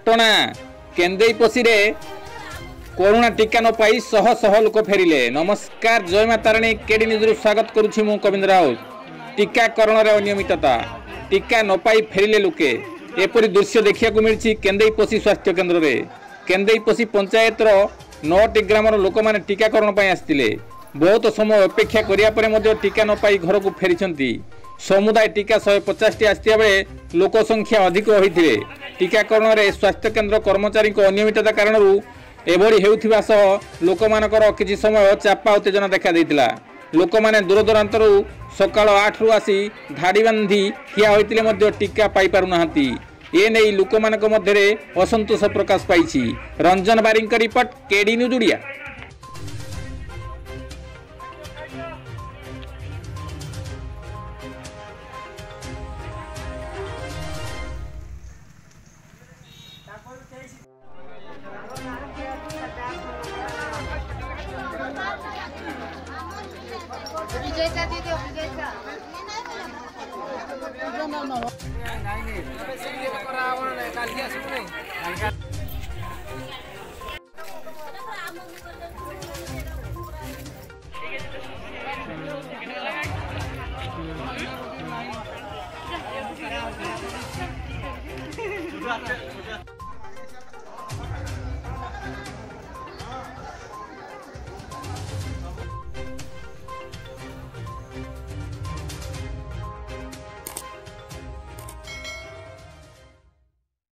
पाटणा केंदेई पसी रे कोरोना टीका न पाई शह शह लोक फेरिले। नमस्कार, जय माता तारिणी। केडी न्यूज स्वागत करुछि मु कविंद्र राउत। टीकाकरण रे अनियमितता, टीका न पाई फेरिले लोके, एपरि दृश्य देखिया को मिलछि केंदेई पसी स्वास्थ्य केंद्र रे। केंदेई पसी पंचायत रो 9टी ग्रामर लोक माने टीकाकरण पाई आस्तिले। बहुत समय अपेक्षा करिया परे मध्ये टीका न पाई घर को फेरिछंती। समुदाय टीका 150टी आस्तिया बेले लोक संख्या अधिक होइथिले। टीकाकरण रे स्वास्थ्य केंद्र कर्मचारी को अनियमितता कारणरू एभଳି हेउथिबा सह लोक मानकर किछि समय चापा उत्तेजना देखा दैतिला। लोक माने दूर दूरांतरू सकाळ 8 रु आसी धाडी बांधी ठिया होइतिले मध्ये टीका पाई पारु नाहंती। ए नै लोक मानक मध्ये असंतोष प्रकाश पाइछि। Ranjan Baring report, KD news Odia. विजयचा दीदी विजयचा नाही नाही